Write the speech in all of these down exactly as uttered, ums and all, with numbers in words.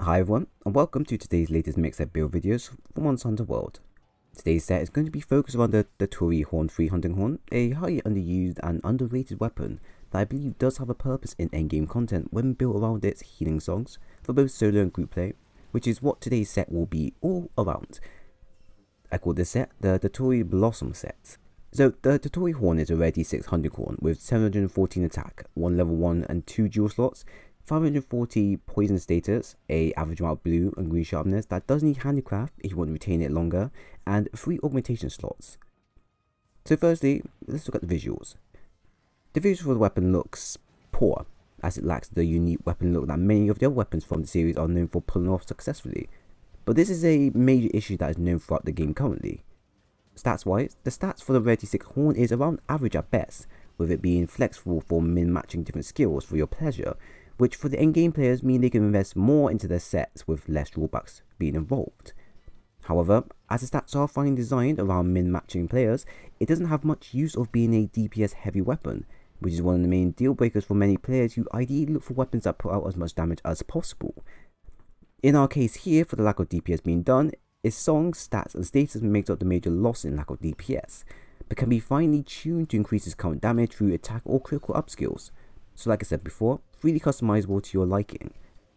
Hi everyone, and welcome to today's latest mix set build videos for Monster Hunter World. Today's set is going to be focused around the, the Torii Horn three Hunting Horn, a highly underused and underrated weapon that I believe does have a purpose in endgame content when built around its healing songs for both solo and group play, which is what today's set will be all around. I call this set the, the Torii Blossom set. So the, the Torii Horn is a rare D six Hunting Horn with seven hundred fourteen attack, one level one and two dual slots, five hundred forty poison status, a average amount of blue and green sharpness that does need handicraft if you want to retain it longer, and three augmentation slots. So firstly, let's look at the visuals. The visuals for the weapon looks poor, as it lacks the unique weapon look that many of the other weapons from the series are known for pulling off successfully. But this is a major issue that is known throughout the game currently. Stats wise, the stats for the rare D six Horn is around average at best, with it being flexible for min-matching different skills for your pleasure, which for the endgame players mean they can invest more into their sets with less drawbacks being involved. However, as the stats are finely designed around min-matching players, it doesn't have much use of being a D P S heavy weapon, which is one of the main deal breakers for many players who ideally look for weapons that put out as much damage as possible. In our case here, for the lack of D P S being done, its songs, stats and status makes up the major loss in lack of D P S, but can be finely tuned to increase its current damage through attack or critical upskills. So like I said before, freely customizable to your liking.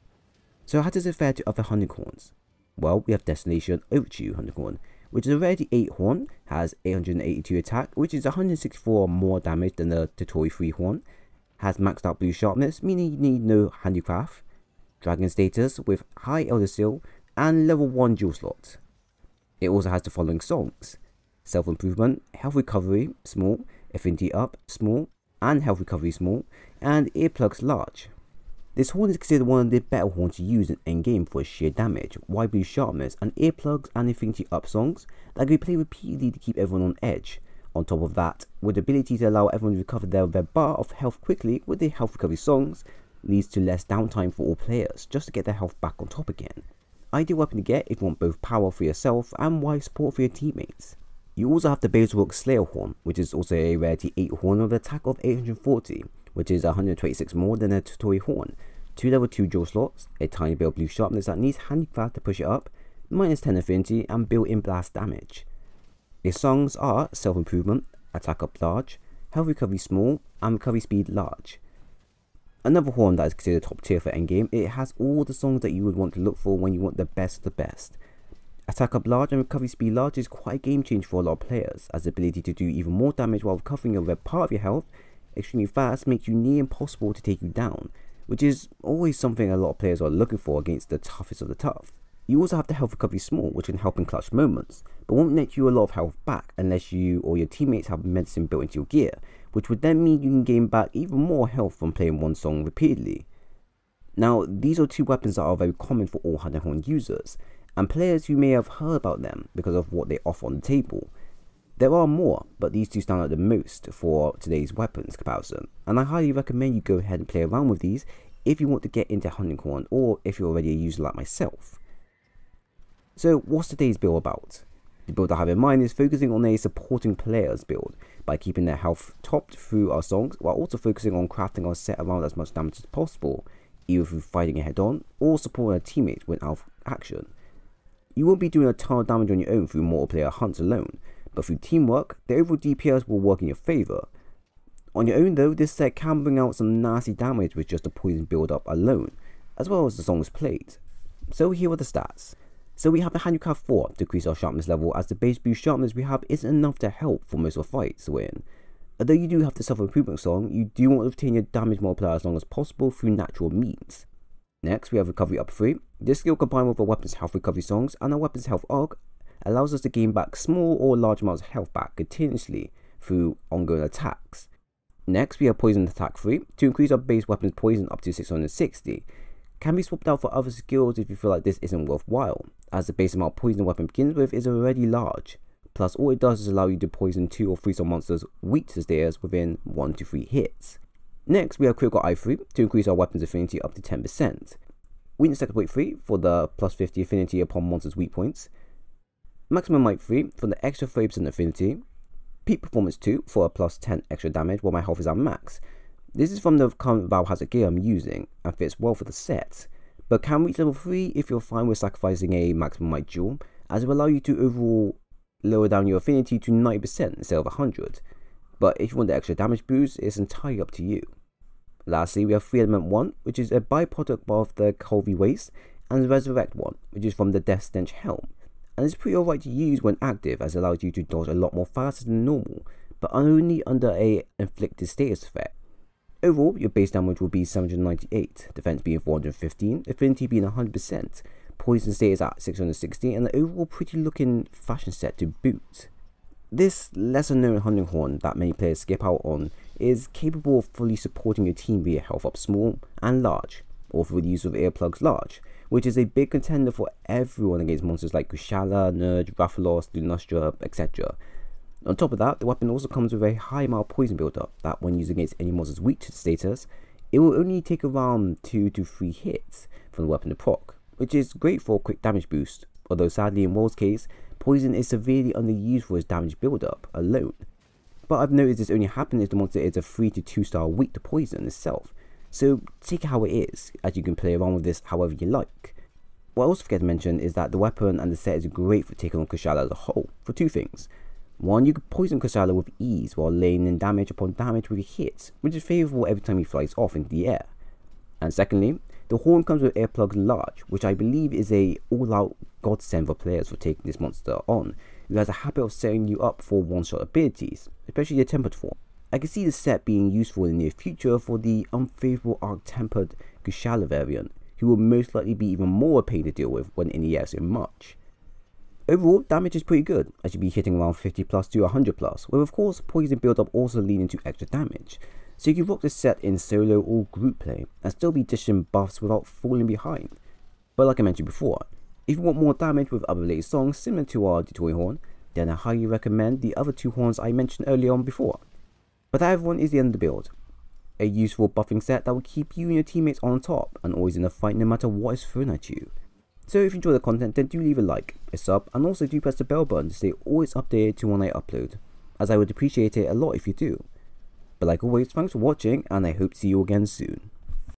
So how does it fare to other Hunting Horns? Well, we have Destination Overture Hunting Horn, which is a rare D eight horn, has eight hundred eighty-two attack, which is one hundred sixty-four more damage than the Torii three horn, has maxed out blue sharpness, meaning you need no handicraft, dragon status with high elder seal, and level one dual slot. It also has the following songs: Self-Improvement, Health Recovery, small, Affinity Up, small, and Health Recovery, small, and Earplugs, large. This horn is considered one of the better horns to use in endgame for its sheer damage, wide blue sharpness, and Earplugs and Affinity Up songs that can be played repeatedly to keep everyone on edge. On top of that, with the ability to allow everyone to recover their, their bar of health quickly with the Health Recovery songs, leads to less downtime for all players just to get their health back on top again. Ideal weapon to get if you want both power for yourself and wide support for your teammates. You also have the Bazelruk Slayer Horn, which is also a rare D eight horn with an attack of eight hundred forty, which is one hundred twenty-six more than a Torii horn, two level two dual slots, a tiny bit of blue sharpness that needs handicraft to push it up, minus ten affinity and built-in blast damage. Its songs are Self-Improvement, Attack Up large, Health Recovery small, and Recovery Speed large. Another horn that is considered top tier for endgame, it has all the songs that you would want to look for when you want the best of the best. Attack Up large and Recovery Speed large is quite a game changer for a lot of players, as the ability to do even more damage while recovering a red part of your health extremely fast makes you near impossible to take you down, which is always something a lot of players are looking for against the toughest of the tough. You also have the Health Recovery small, which can help in clutch moments, but won't net you a lot of health back unless you or your teammates have medicine built into your gear, which would then mean you can gain back even more health from playing one song repeatedly. Now, these are two weapons that are very common for all Hunting Horn users, and players who may have heard about them because of what they offer on the table. There are more, but these two stand out the most for today's weapons comparison, and I highly recommend you go ahead and play around with these if you want to get into Hunting Horn or if you're already a user like myself. So what's today's build about? The build I have in mind is focusing on a supporting players build by keeping their health topped through our songs, while also focusing on crafting our set around as much damage as possible, either through fighting it head on or supporting a teammate when out of action. You won't be doing a ton of damage on your own through multiplayer hunts alone, but through teamwork, the overall D P S will work in your favour. On your own though, this set can bring out some nasty damage with just the poison build up alone, as well as the songs played. So here are the stats. So we have the Handicraft four to increase our sharpness level, as the base boost sharpness we have isn't enough to help for most of the fights we're in. Although you do have the Self-Improvement song, you do want to retain your damage multiplier as long as possible through natural means. Next, we have Recovery Up three. This skill combined with our weapon's health recovery songs and our weapon's health arc allows us to gain back small or large amounts of health back continuously through ongoing attacks. Next, we have Poison Attack three to increase our base weapon's poison up to six hundred sixty. Can be swapped out for other skills if you feel like this isn't worthwhile, as the base amount of poison the weapon begins with is already large. Plus, all it does is allow you to poison two or three star monsters weak to stairs within one to three hits. Next, we have Critical Eye three to increase our weapon's affinity up to ten percent. Weakness Exploit three for the plus fifty affinity upon monsters' weak points. Maximum Might three for the extra thirty percent affinity. Peak Performance two for a plus ten extra damage while my health is at max. This is from the current Valhazard gear I'm using and fits well for the set, but can reach level three if you're fine with sacrificing a maximum might jewel, as it will allow you to overall lower down your affinity to ninety percent instead of one hundred, but if you want the extra damage boost, it's entirely up to you. Lastly, we have three element one, which is a byproduct of the Colby Waste, and the Resurrect one, which is from the Death Stench Helm, and it's pretty alright to use when active, as it allows you to dodge a lot more faster than normal, but only under a inflicted status effect. Overall, your base damage will be seven hundred ninety-eight, defense being four hundred fifteen, affinity being one hundred percent, poison status at six hundred sixty, and the overall pretty looking fashion set to boot. This lesser known hunting horn that many players skip out on is capable of fully supporting your team via health up small and large, or through the use of earplugs large, which is a big contender for everyone against monsters like Kushala, Nurge, Rathalos, Lunastra, et cetera. On top of that, the weapon also comes with a high amount of poison buildup that when used against any monsters weak to the status, it will only take around two to three hits from the weapon to proc, which is great for a quick damage boost, although sadly in World's case, poison is severely underused for its damage buildup alone. But I've noticed this only happens if the monster is a three to two star weak to poison itself, so take it how it is, as you can play around with this however you like. What I also forget to mention is that the weapon and the set is great for taking on Kushala as a whole, for two things. One, you can poison Kushala with ease while laying in damage upon damage with your hits, which is favourable every time he flies off into the air. And secondly, the horn comes with earplugs large, which I believe is a all-out godsend for players for taking this monster on, who has a habit of setting you up for one-shot abilities, especially the tempered form. I can see the set being useful in the near future for the unfavourable arc-tempered Kushala variant, who will most likely be even more a pain to deal with when in the air so much. Overall, damage is pretty good, as you'll be hitting around fifty plus to one hundred plus, with of course poison build-up also leading to extra damage, so you can rock this set in solo or group play, and still be dishing buffs without falling behind. But like I mentioned before, if you want more damage with other related songs similar to our Dotori horn, then I highly recommend the other two horns I mentioned earlier on before. But that everyone is the end of the build. A useful buffing set that will keep you and your teammates on top, and always in a fight no matter what is thrown at you. So if you enjoy the content, then do leave a like, a sub, and also do press the bell button to stay always updated to when I upload, as I would appreciate it a lot if you do. But like always, thanks for watching, and I hope to see you again soon.